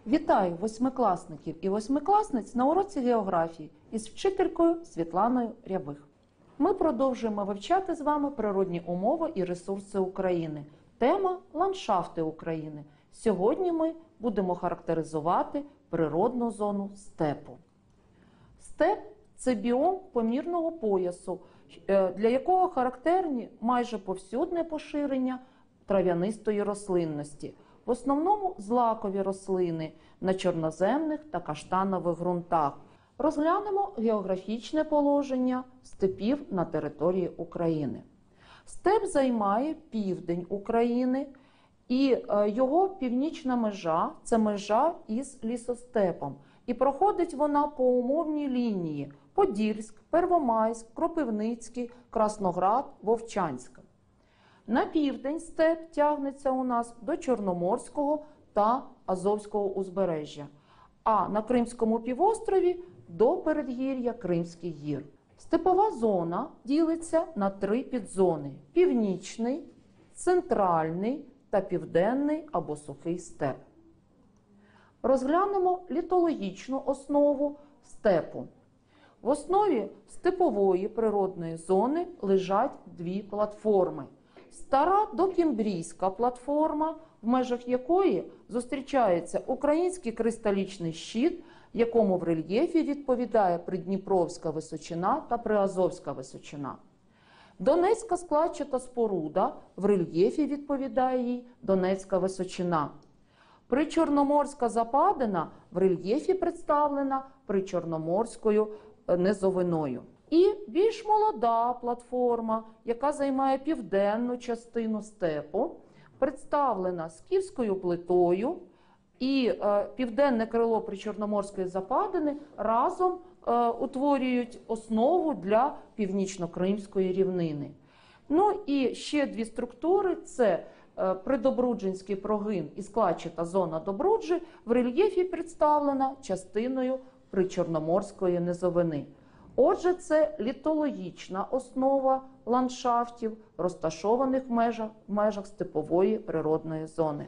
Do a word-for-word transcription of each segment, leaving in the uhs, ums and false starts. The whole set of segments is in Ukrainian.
Вітаю восьмикласників і восьмикласниць на уроці географії із вчителькою Світланою Рябих. Ми продовжуємо вивчати з вами природні умови і ресурси України. Тема – ландшафти України. Сьогодні ми будемо характеризувати природну зону степу. Степ – це біом помірного поясу, для якого характерні майже повсюдне поширення трав'янистої рослинності. В основному злакові рослини на чорноземних та каштанових ґрунтах. Розглянемо географічне положення степів на території України. Степ займає південь України, і його північна межа – це межа із лісостепом. І проходить вона по умовній лінії – Подільськ, Первомайськ, Кропивницький, Красноград, Вовчанськ. На південь степ тягнеться у нас до Чорноморського та Азовського узбережжя, а на Кримському півострові – до передгір'я Кримських гір. Степова зона ділиться на три підзони – північний, центральний та південний або сухий степ. Розглянемо літологічну основу степу. В основі степової природної зони лежать дві платформи. Стара докембрійська платформа, в межах якої зустрічається український кристалічний щит, якому в рельєфі відповідає Придніпровська височина та Приазовська височина. Донецька складчата споруда, в рельєфі відповідає їй Донецька височина. Причорноморська западина в рельєфі представлена Причорноморською низовиною. І більш молода платформа, яка займає південну частину степу, представлена скіфською плитою, і е, південне крило Причорноморської западини разом е, утворюють основу для північно-кримської рівнини. Ну і ще дві структури – це е, придобруджинський прогин і складчата зона Добруджі, в рельєфі представлена частиною Причорноморської низовини. Отже, це літологічна основа ландшафтів, розташованих в межах, в межах степової природної зони.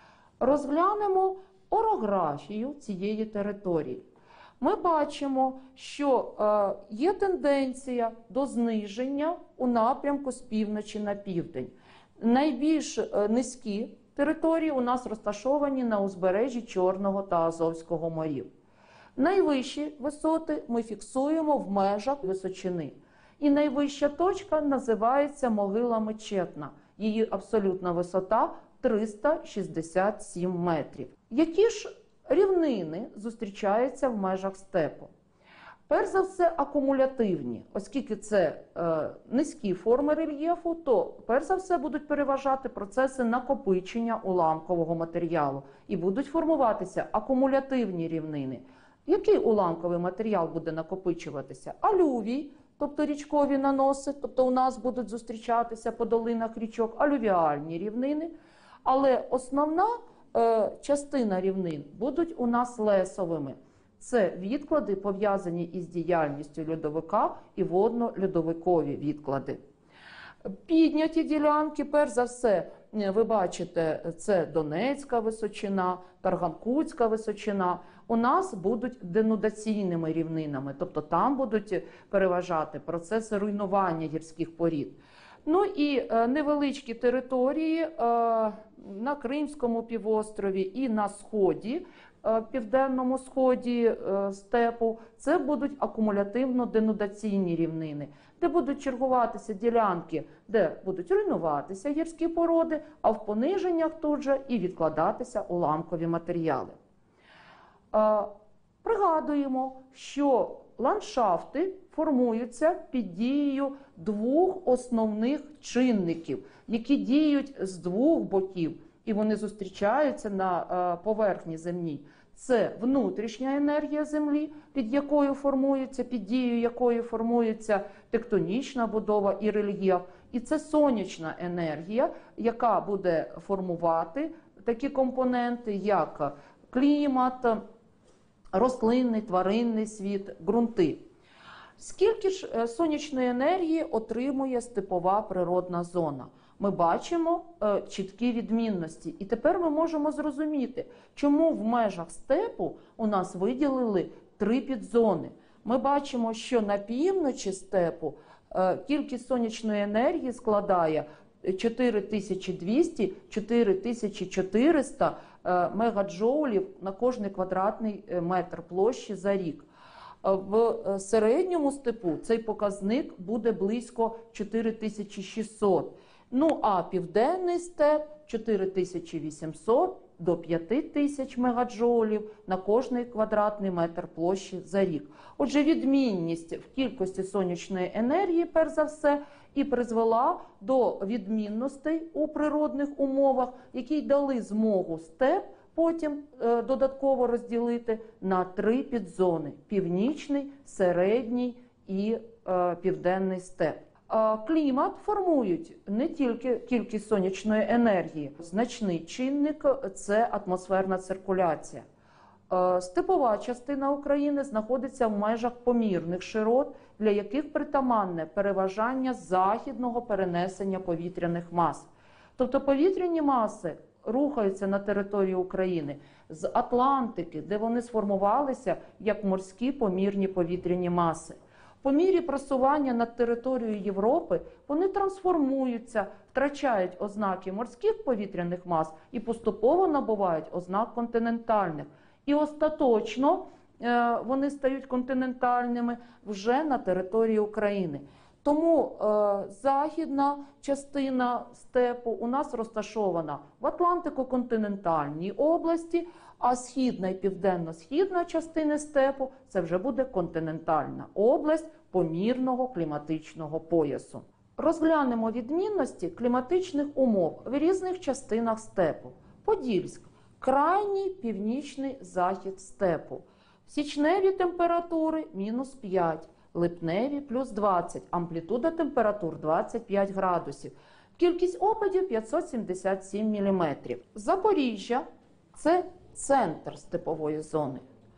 Розглянемо орографію цієї території. Ми бачимо, що е, є тенденція до зниження у напрямку з півночі на південь. Найбільш е, низькі території у нас розташовані на узбережжі Чорного та Азовського морів. Найвищі висоти ми фіксуємо в межах височини. І найвища точка називається Могила Мечетна. Її абсолютна висота – триста шістдесят сім метрів. Які ж рівнини зустрічаються в межах степу? Перш за все, акумулятивні. Оскільки це е, низькі форми рельєфу, то перш за все будуть переважати процеси накопичення уламкового матеріалу. І будуть формуватися акумулятивні рівнини. Який уламковий матеріал буде накопичуватися? Алювій, тобто річкові наноси, тобто у нас будуть зустрічатися по долинах річок алювіальні рівнини, але основна е, частина рівнин будуть у нас лесовими. Це відклади, пов'язані із діяльністю льодовика і водно-льодовикові відклади. Підняті ділянки, перш за все, ви бачите, це Донецька височина, Тарганкутська височина. У нас будуть денудаційними рівнинами, тобто там будуть переважати процеси руйнування гірських порід. Ну і е, невеличкі території е, на Кримському півострові і на сході, е, південному сході е, степу, це будуть акумулятивно-денудаційні рівнини, де будуть чергуватися ділянки, де будуть руйнуватися гірські породи, а в пониженнях тут же і відкладатися уламкові матеріали. Е, пригадуємо, що ландшафти формуються під дією двох основних чинників, які діють з двох боків, і вони зустрічаються на поверхні земній. Це внутрішня енергія Землі, під якою формується, під дією якої формується тектонічна будова і рельєф, і це сонячна енергія, яка буде формувати такі компоненти, як клімат, рослинний, тваринний світ, ґрунти. Скільки ж сонячної енергії отримує степова природна зона? ми бачимо е, чіткі відмінності. І тепер ми можемо зрозуміти, чому в межах степу у нас виділили три підзони. Ми бачимо, що на півночі степу е, кількість сонячної енергії складає чотири тисячі двісті - чотири тисячі чотириста мегаджоулів на кожний квадратний метр площі за рік. В середньому степу цей показник буде близько чотири тисячі шістсот. Ну а південний степ чотири тисячі вісімсот до п'ять тисяч мегаджоулів на кожний квадратний метр площі за рік. Отже, відмінність в кількості сонячної енергії, перш за все, і призвела до відмінностей у природних умовах, які дали змогу степ потім е, додатково розділити на три підзони – північний, середній і е, південний степ. Е, клімат формують не тільки кількість сонячної енергії. Значний чинник – це атмосферна циркуляція. Е, степова частина України знаходиться в межах помірних широт, для яких притаманне переважання західного перенесення повітряних мас. Тобто повітряні маси рухаються на території України з Атлантики, де вони сформувалися як морські помірні повітряні маси. По мірі просування над територією Європи вони трансформуються, втрачають ознаки морських повітряних мас і поступово набувають ознак континентальних. І остаточно вони стають континентальними вже на території України. Тому е, західна частина степу у нас розташована в Атлантико-континентальній області, а східна і південно-східна частини степу – це вже буде континентальна область помірного кліматичного поясу. Розглянемо відмінності кліматичних умов в різних частинах степу. Подільськ – крайній північний захід степу. Січневі температури – мінус п'ять. Липневі – плюс двадцять, амплітуда температур – двадцять п'ять градусів. Кількість опадів – п'ятсот сімдесят сім міліметрів. Запоріжжя – це центр степової зони.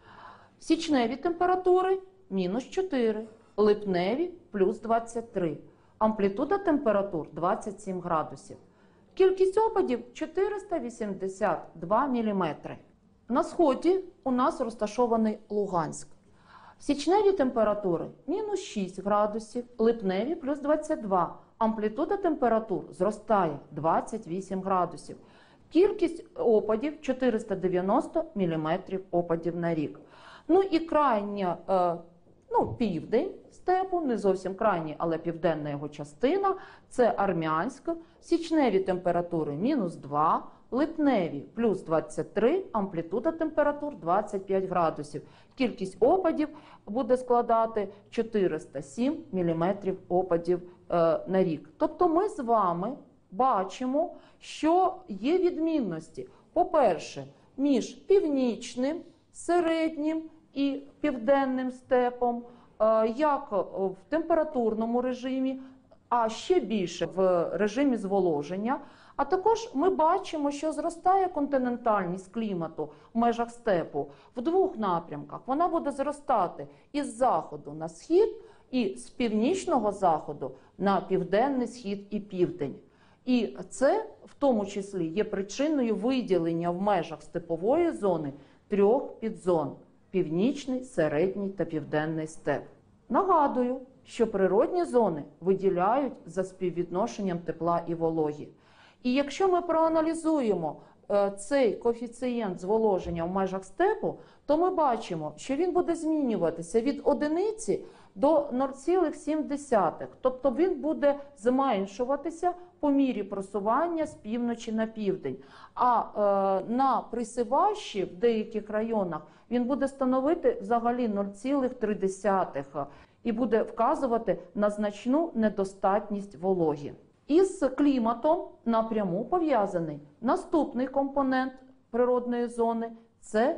Січневі температури – мінус чотири, липневі – плюс двадцять три, амплітуда температур – двадцять сім градусів. Кількість опадів – чотириста вісімдесят два міліметри. На сході у нас розташований Луганськ. Січневі температури – мінус шість градусів, липневі – плюс двадцять два, амплітуда температур зростає – двадцять вісім градусів. Кількість опадів – чотириста дев'яносто міліметрів опадів на рік. Ну і крайня, е, ну, південь степу, не зовсім крайній, але південна його частина – це Армянськ. Січневі температури – мінус два, липневі – плюс двадцять три, амплітуда температур – двадцять п'ять градусів. Кількість опадів буде складати чотириста сім міліметрів опадів е, на рік. Тобто ми з вами бачимо, що є відмінності. По-перше, між північним, середнім і південним степом, е, як в температурному режимі, а ще більше в режимі зволоження. А також ми бачимо, що зростає континентальність клімату в межах степу в двох напрямках. Вона буде зростати із заходу на схід і з північного заходу на південний схід і південь. І це в тому числі є причиною виділення в межах степової зони трьох підзон – північний, середній та південний степ. Нагадую, що природні зони виділяють за співвідношенням тепла і вологі. І якщо ми проаналізуємо е, цей коефіцієнт зволоження в межах степу, то ми бачимо, що він буде змінюватися від одиниці до нуль цілих сім десятих. Тобто він буде зменшуватися по мірі просування з півночі на південь. А е, на присиващі в деяких районах він буде становити взагалі нуль цілих три десятих і буде вказувати на значну недостатність вологі. Із кліматом напряму пов'язаний наступний компонент природної зони – це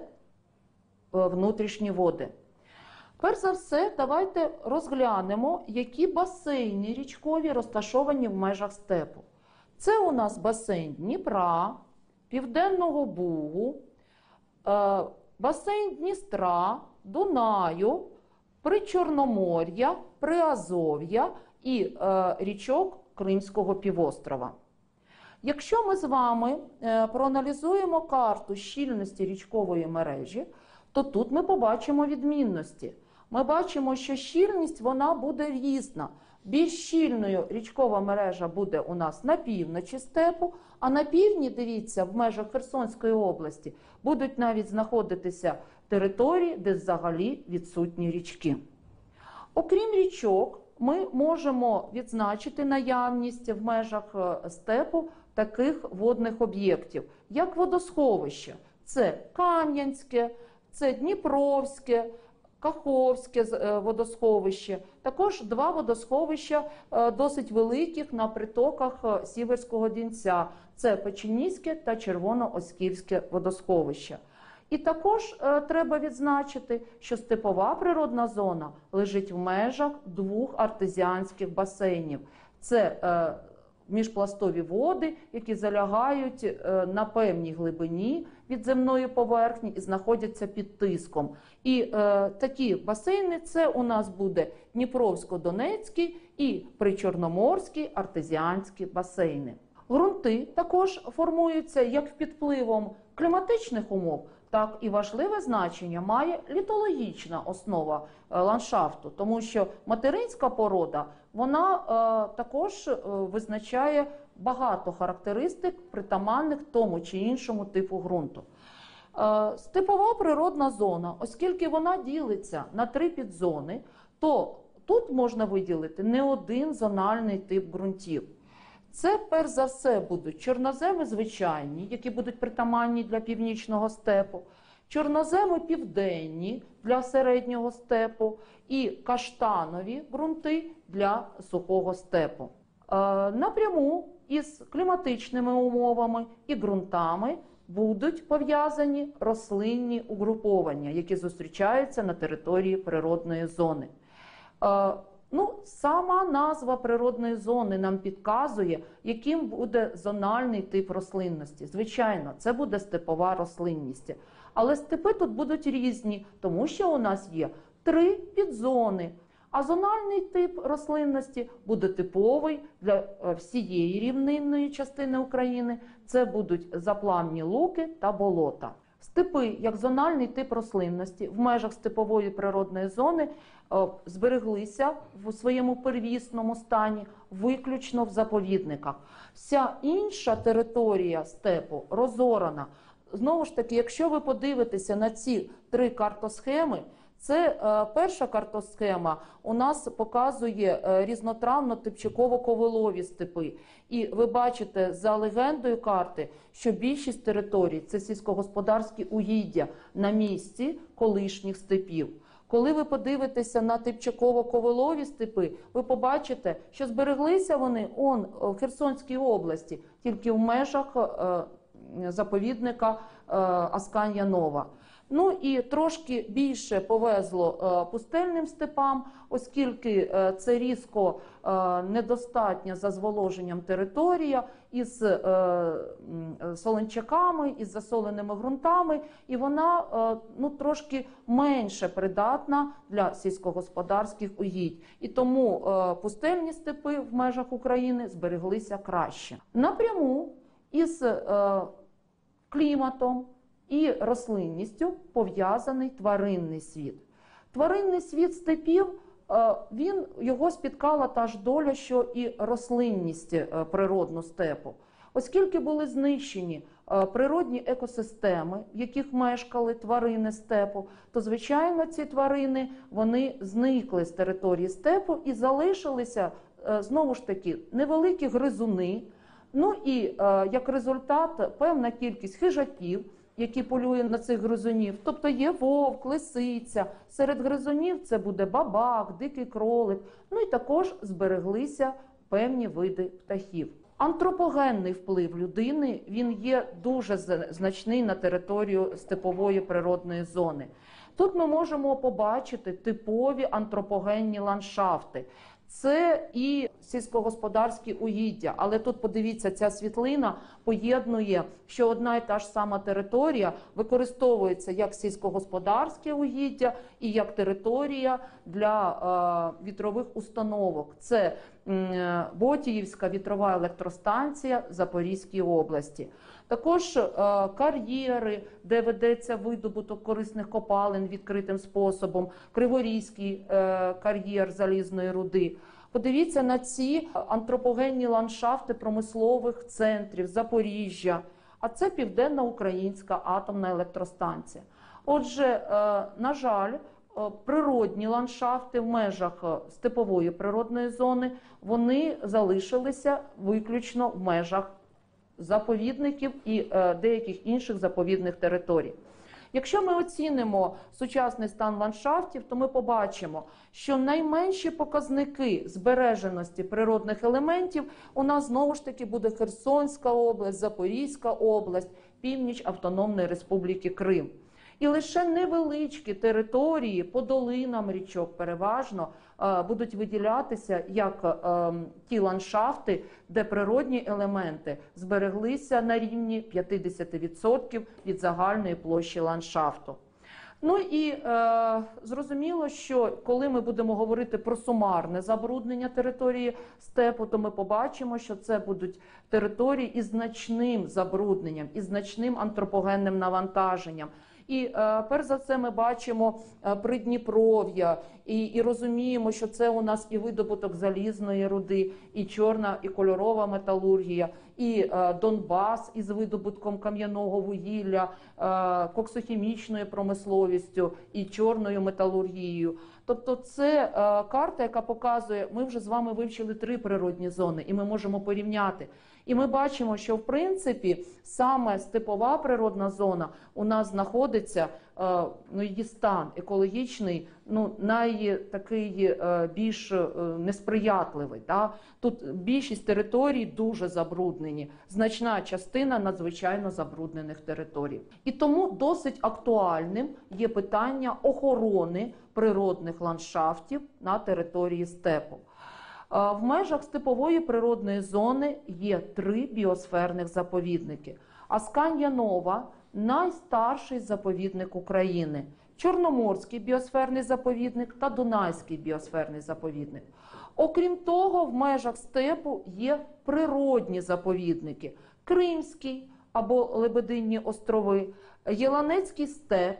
внутрішні води. Перш за все, давайте розглянемо, які басейни річкові розташовані в межах степу. Це у нас басейн Дніпра, Південного Бугу, басейн Дністра, Дунаю, Причорномор'я, Приазов'я і річок Кримського півострова. Якщо ми з вами проаналізуємо карту щільності річкової мережі, то тут ми побачимо відмінності. Ми бачимо, що щільність вона буде різна. Більш щільною річкова мережа буде у нас на півночі степу, а на півдні, дивіться, в межах Херсонської області будуть навіть знаходитися території, де взагалі відсутні річки. Окрім річок, ми можемо відзначити наявність в межах степу таких водних об'єктів, як водосховище. Це Кам'янське, це Дніпровське, Каховське водосховище. Також два водосховища досить великих на притоках Сіверського Донця. Це Печеніське та Червонооскільське водосховище. І також е, треба відзначити, що степова природна зона лежить в межах двох артезіанських басейнів. Це е, міжпластові води, які залягають е, на певній глибині від земної поверхні і знаходяться під тиском. І е, такі басейни – це у нас буде Дніпровсько-Донецький і Причорноморський артезіанські басейни. Ґрунти також формуються як під впливом кліматичних умов, так і важливе значення має літологічна основа ландшафту, тому що материнська порода, вона е, також е, визначає багато характеристик, притаманних тому чи іншому типу ґрунту. Е, степова природна зона, оскільки вона ділиться на три підзони, то тут можна виділити не один зональний тип ґрунтів. Це, перш за все, будуть чорноземи звичайні, які будуть притаманні для північного степу, чорноземи південні для середнього степу і каштанові ґрунти для сухого степу. Е, напряму із кліматичними умовами і ґрунтами будуть пов'язані рослинні угруповання, які зустрічаються на території природної зони. Е, Ну, сама назва природної зони нам підказує, яким буде зональний тип рослинності. Звичайно, це буде степова рослинність. Але степи тут будуть різні, тому що у нас є три підзони. А зональний тип рослинності буде типовий для всієї рівнинної частини України. Це будуть заплавні луки та болота. Степи, як зональний тип рослинності, в межах степової природної зони е, збереглися в своєму первісному стані виключно в заповідниках. Вся інша територія степу розорана. Знову ж таки, якщо ви подивитеся на ці три картосхеми, це е, перша картосхема у нас показує е, різнотравно-типчаково-ковилові степи. І ви бачите за легендою карти, що більшість територій – це сільськогосподарські угіддя на місці колишніх степів. Коли ви подивитеся на типчаково-ковилові степи, ви побачите, що збереглися вони он, в Херсонській області, тільки в межах е, заповідника е, Асканія-Нова. Ну і трошки більше повезло е, пустельним степам, оскільки е, це різко е, недостатня за зволоженням територія із е, солончаками, із засоленими ґрунтами, і вона е, ну, трошки менше придатна для сільськогосподарських угідь. І тому е, пустельні степи в межах України збереглися краще. Напряму із е, кліматом і рослинністю пов'язаний тваринний світ. Тваринний світ степів, він, його спіткала та ж доля, що і рослинність природну степу. Оскільки були знищені природні екосистеми, в яких мешкали тварини степу, то, звичайно, ці тварини, вони зникли з території степу і залишилися, знову ж таки, невеликі гризуни, ну і, як результат, певна кількість хижаків, які полюють на цих гризунів. Тобто є вовк, лисиця, серед гризунів це буде бабак, дикий кролик, ну і також збереглися певні види птахів. Антропогенний вплив людини, він є дуже значний на територію степової природної зони. Тут ми можемо побачити типові антропогенні ландшафти. Це і сільськогосподарські угіддя, але тут, подивіться, ця світлина поєднує, що одна і та ж сама територія використовується як сільськогосподарське угіддя і як територія для е, вітрових установок. Це Ботіївська вітрова електростанція Запорізькій області. Також е, кар'єри, де ведеться видобуток корисних копалин відкритим способом, Криворізький е, кар'єр залізної руди. Подивіться на ці антропогенні ландшафти промислових центрів Запоріжжя, а це Південно-Українська атомна електростанція. Отже, е, на жаль, природні ландшафти в межах степової природної зони, вони залишилися виключно в межах заповідників і е, деяких інших заповідних територій. Якщо ми оцінимо сучасний стан ландшафтів, то ми побачимо, що найменші показники збереженості природних елементів у нас знову ж таки буде Херсонська область, Запорізька область, північ Автономної Республіки Крим. І лише невеличкі території по долинам річок переважно будуть виділятися як ті ландшафти, де природні елементи збереглися на рівні п'ятдесят відсотків від загальної площі ландшафту. Ну і е, зрозуміло, що коли ми будемо говорити про сумарне забруднення території степу, то ми побачимо, що це будуть території із значним забрудненням, із значним антропогенним навантаженням. І е, перш за все ми бачимо е, Придніпров'я і, і розуміємо, що це у нас і видобуток залізної руди, і чорна, і кольорова металургія, і е, Донбас із видобутком кам'яного вугілля, е, коксохімічною промисловістю і чорною металургією. Тобто це е, карта, яка показує, ми вже з вами вивчили три природні зони, і ми можемо порівняти. І ми бачимо, що в принципі саме степова природна зона у нас знаходиться, ну, її стан екологічний, ну, най такий більш несприятливий. Да? Тут більшість територій дуже забруднені, значна частина надзвичайно забруднених територій. І тому досить актуальним є питання охорони природних ландшафтів на території степу. В межах степової природної зони є три біосферних заповідники. Асканія-Нова – найстарший заповідник України, Чорноморський біосферний заповідник та Дунайський біосферний заповідник. Окрім того, в межах степу є природні заповідники – Кримський або Лебединні острови, Єланецький степ,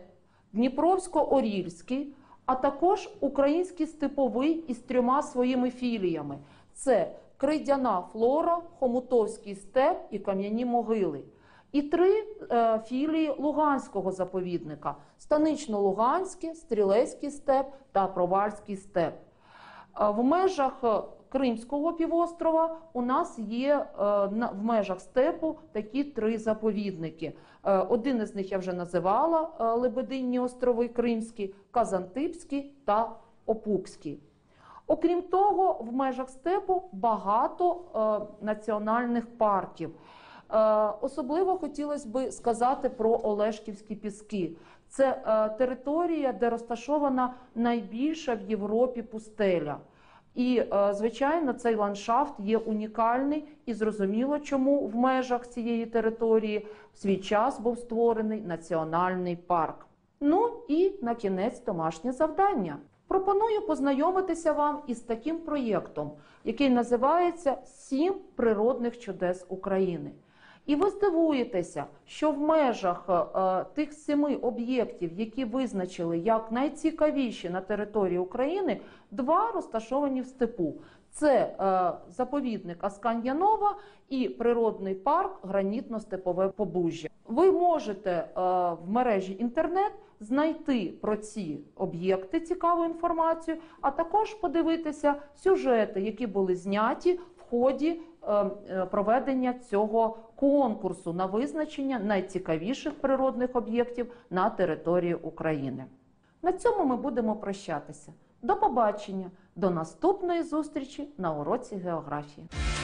Дніпровсько-Орільський, а також Український степовий із трьома своїми філіями – це Крейдяна флора, Хомутовський степ і Кам'яні могили. І три е, філії Луганського заповідника – Станично-Луганський, Стрілецький степ та Провальський степ. Е, в межах Кримського півострова у нас є е, на, в межах степу такі три заповідники. Е, один із них я вже називала е, – Лебединні острови Кримські, Казантипський та Опукський. Окрім того, в межах степу багато е, національних парків. Е, особливо хотілося б сказати про Олешківські піски. Це е, територія, де розташована найбільша в Європі пустеля. І, е, звичайно, цей ландшафт є унікальний і зрозуміло, чому в межах цієї території в свій час був створений національний парк. Ну і на кінець домашнє завдання. Пропоную познайомитися вам із таким проєктом, який називається «Сім природних чудес України». І ви здивуєтеся, що в межах е, тих семи об'єктів, які визначили як найцікавіші на території України, два розташовані в степу. Це е, заповідник Асканія-Нова і природний парк Гранітно-Степове Побужжя. Ви можете е, в мережі інтернет знайти про ці об'єкти цікаву інформацію, а також подивитися сюжети, які були зняті в ході проведення цього конкурсу на визначення найцікавіших природних об'єктів на території України. На цьому ми будемо прощатися. До побачення, до наступної зустрічі на уроці географії.